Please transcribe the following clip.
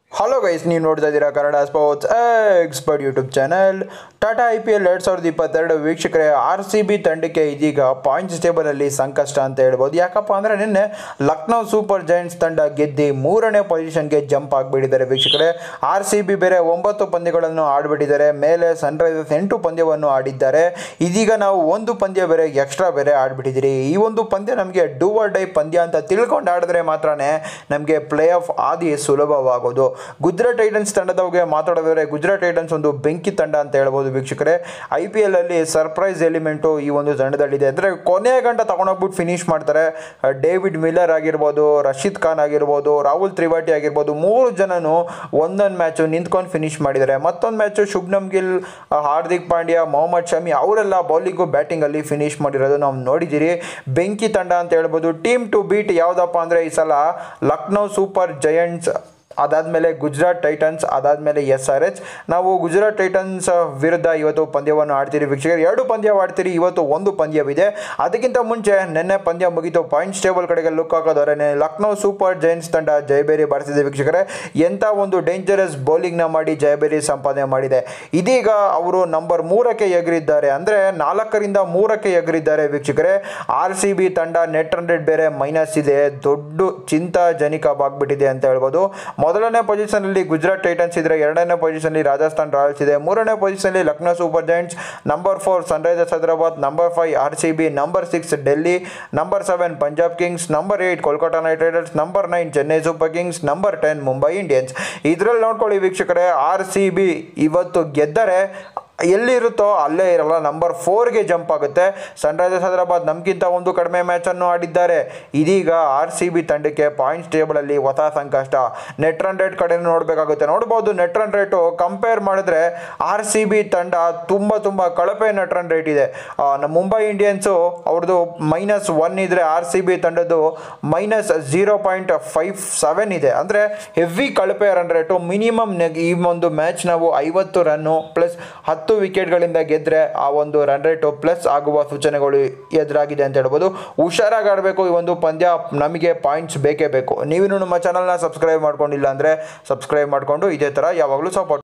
Hello guys, ನೀವು ನೋಡ್ತಾ ಇದ್ದೀರಾ Kannada sports expert YouTube channel. Tata IPL 2022 ವೀಕ್ಷಕರೇ, RCB ತಂಡಕ್ಕೆ ಇದೀಗ ಪಾಯಿಂಟ್ಸ್ ಟೇಬಲಲ್ಲಿ ಸಂಕಷ್ಟ ಅಂತ ಹೇಳ್ಬೋದು. ಯಾಕಪ್ಪ ಅಂದರೆ ನಿನ್ನೆ ಲಕ್ನೋ ಸೂಪರ್ ಜೈಂಟ್ಸ್ ತಂಡ ಗೆದ್ದು 3ನೇ ಪೊಸಿಷನ್ಗೆ ಜಂಪ್ ಆಗಿಬಿಟ್ಟಿದ್ದಾರೆ ವೀಕ್ಷಕರೇ. RCB ಬೇರೆ 9 ಪಂದ್ಯಗಳನ್ನು ಆಡಿಬಿಟ್ಟಿದ್ದಾರೆ. ಮೇಲೆ ಸನ್ರೈಸರ್ಸ್ 8 ಪಂದ್ಯವನ್ನು ಆಡಿದ್ದಾರೆ. ಇದೀಗ ನಾವು ಒಂದು ಪಂದ್ಯ ಬೇರೆ ಎಕ್ಸ್ಟ್ರಾ ಬೇರೆ ಆಡಿಬಿಟ್ಟಿದ್ದೀರಿ. ಈ ಒಂದು ಪಂದ್ಯ ನಮಗೆ ಡೂ ಆರ್ ಡೈ ಪಂದ್ಯ ಅಂತ ತಿಳ್ಕೊಂಡು ಆಡಿದ್ರೆ ಮಾತ್ರನೇ ನಮಗೆ play of Adi ಸುಲಭವಾಗೋದು. Gujarat Titans ತಂಡದ ಬಗ್ಗೆ ಮಾತಾಡೋದಾದ್ರೆ, ಗುಜರಾತ್ ಟೈಟನ್ಸ್ ಒಂದು ಬೆಂಕಿ ತಂಡ ಅಂತ ಹೇಳ್ಬೋದು ವೀಕ್ಷಕರೇ. IPL ಅಲ್ಲಿ ಸರ್ಪ್ರೈಸ್ ಎಲಿಮೆಂಟು ಈ ಒಂದು ತಂಡದಲ್ಲಿದೆ. ಅಂದರೆ ಕೊನೆ ಗಂಟ ತಗೊಂಡೋಗ್ಬಿಟ್ಟು ಫಿನಿಶ್ ಮಾಡ್ತಾರೆ. ಡೇವಿಡ್ ಮಿಲ್ಲರ್ ಆಗಿರ್ಬೋದು, ರಶೀದ್ ಖಾನ್ ಆಗಿರ್ಬೋದು, ರಾಹುಲ್ ತ್ರಿಪಾಠಿ ಆಗಿರ್ಬೋದು, 3 ಜನನು ಒಂದೊಂದು ಮ್ಯಾಚು ನಿಂತ್ಕೊಂಡು ಫಿನಿಶ್ ಮಾಡಿದ್ದಾರೆ. ಮತ್ತೊಂದು ಮ್ಯಾಚು ಶುಭ್ಮನ್ ಗಿಲ್, ಹಾರ್ದಿಕ್ ಪಾಂಡ್ಯ, ಮೊಹಮ್ಮದ್ ಶಮಿ ಅವರೆಲ್ಲ ಬೌಲಿಂಗು ಬ್ಯಾಟಿಂಗಲ್ಲಿ ಫಿನಿಶ್ ಮಾಡಿರೋದು ನಾವು ನೋಡಿದ್ದೀರಿ. ಬೆಂಕಿ ತಂಡ ಅಂತ ಹೇಳ್ಬೋದು. ಟೀಮ್ ಟು ಬೀಟ್ ಯಾವುದಪ್ಪ ಅಂದರೆ ಈ ಸಲ ಲಕ್ನೋ ಸೂಪರ್ ಜಯಂಟ್ಸ್, ಅದಾದಮೇಲೆ ಗುಜರಾತ್ ಟೈಟನ್ಸ್, ಅದಾದಮೇಲೆ SRH. ನಾವು ಗುಜರಾತ್ ಟೈಟನ್ಸ್ ವಿರುದ್ಧ ಇವತ್ತು ಪಂದ್ಯವನ್ನು ಆಡ್ತೀರಿ ವೀಕ್ಷಕರು. 2 ಪಂದ್ಯ ಆಡ್ತೀರಿ, ಇವತ್ತು ಒಂದು ಪಂದ್ಯವಿದೆ. ಅದಕ್ಕಿಂತ ಮುಂಚೆ ನಿನ್ನೆ ಪಂದ್ಯ ಮುಗಿತು. ಪಾಯಿಂಟ್ಸ್ ಟೇಬಲ್ ಕಡೆಗೆ ಲುಕ್ ಹಾಕೋದವರೇ ಲಕ್ನೋ ಸೂಪರ್ ಜೈಂಟ್ಸ್ ತಂಡ ಜಯಬೇರಿ ಬಾರಿಸಿದೆ ವೀಕ್ಷಕರೇ. ಎಂಥ ಒಂದು ಡೇಂಜರಸ್ ಬೌಲಿಂಗ್ನ ಮಾಡಿ ಜಯಬೇರಿ ಸಂಪಾದನೆ ಮಾಡಿದೆ. ಇದೀಗ ಅವರು ನಂಬರ್ 3ಕ್ಕೆ ಎಗರಿದ್ದಾರೆ. ಅಂದರೆ 4ರಿಂದ 3ಕ್ಕೆ ಎಗರಿದ್ದಾರೆ ವೀಕ್ಷಕರೇ. RCB ತಂಡ ನೆಟ್ ರನ್ ರೇಟ್ ಬೇರೆ ಮೈನಸ್ ಇದೆ. ದೊಡ್ಡ ಚಿಂತಾಜನಕವಾಗ್ಬಿಟ್ಟಿದೆ ಅಂತ ಹೇಳ್ಬೋದು. ಮೊದಲನೇ ಪೊಸಿಷನಲ್ಲಿ ಗುಜರಾತ್ ಟೈಟನ್ಸ್ ಇದ್ರೆ, 2ನೇ ಪೊಸಿಷನಲ್ಲಿ ರಾಜಸ್ಥಾನ್ ರಾಯಲ್ಸ್ ಇದೆ, 3ನೇ ಪೊಸಿಷನಲ್ಲಿ Lucknow super giants, number 4 sunrisers Hyderabad, number 5 RCB, number 6 Delhi, number 7 Punjab kings, number 8 Kolkata knight riders, number 9 Chennai super kings, number 10 Mumbai Indians. ಇದರಲ್ಲಿ ನೋಡ್ಕೊಳ್ಳಿ ವೀಕ್ಷಕರೇ, RCB ಇವತ್ತು ಗೆದ್ದರೆ ಎಲ್ಲಿರುತ್ತೋ ಅಲ್ಲೇ ಇರಲ್ಲ, ನಂಬರ್ 4ಗೆ ಜಂಪ್ ಆಗುತ್ತೆ. ಸನ್ರೈಸರ್ಸ್ ಹೈದರಾಬಾದ್ ನಮಗಿಂತ ಒಂದು ಕಡಿಮೆ ಮ್ಯಾಚನ್ನು ಆಡಿದ್ದಾರೆ. ಇದೀಗ RCB ತಂಡಕ್ಕೆ ಪಾಯಿಂಟ್ಸ್ ಟೇಬಲಲ್ಲಿ ಹೊಸ ಸಂಕಷ್ಟ. ನೆಟ್ ರನ್ ರೇಟ್ ಕಡೆ ನೋಡಬೇಕಾಗುತ್ತೆ. ನೋಡ್ಬೋದು, ನೆಟ್ ರನ್ ರೇಟು ಕಂಪೇರ್ ಮಾಡಿದ್ರೆ RCB ತಂಡ ತುಂಬ ಕಳಪೆ ನೆಟ್ ರನ್ ರೇಟ್ ಇದೆ. ಮುಂಬೈ ಇಂಡಿಯನ್ಸು ಅವ್ರದ್ದು -1 ಇದ್ದರೆ, RCB ತಂಡದ್ದು -0.57 ಇದೆ. ಅಂದರೆ ಹೆವಿ ಕಳಪೆ ರನ್ ರೇಟು. ಮಿನಿಮಮ್ ಈ ಒಂದು ಮ್ಯಾಚ್ ನಾವು 50 ರನ್ನು ಪ್ಲಸ್ 10 ವಿಕೆಟ್ಗಳಿಂದ ಗೆದ್ದರೆ ಆ ಒಂದು ರನ್ ರೇಟು ಪ್ಲಸ್ ಆಗುವ ಸೂಚನೆಗಳು ಎದುರಾಗಿದೆ ಅಂತ ಹೇಳ್ಬೋದು. ಹುಷಾರಾಗಿ ಆಡಬೇಕು ಈ ಒಂದು ಪಂದ್ಯ. ನಮಗೆ ಪಾಯಿಂಟ್ಸ್ ಬೇಕೇ ಬೇಕು. ನೀವಿನ್ನೂ ನಮ್ಮ ಚಾನಲ್ನ ಸಬ್ಸ್ಕ್ರೈಬ್ ಮಾಡ್ಕೊಂಡಿಲ್ಲ ಅಂದರೆ ಸಬ್ಸ್ಕ್ರೈಬ್ ಮಾಡಿಕೊಂಡು ಇದೇ ಥರ ಯಾವಾಗಲೂ ಸಪೋರ್ಟ್